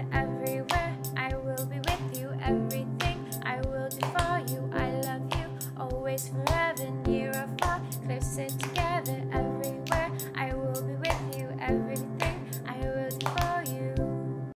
everywhere. I will be with you, everything I will do for you. I love you, always, forever, near or far. Clear city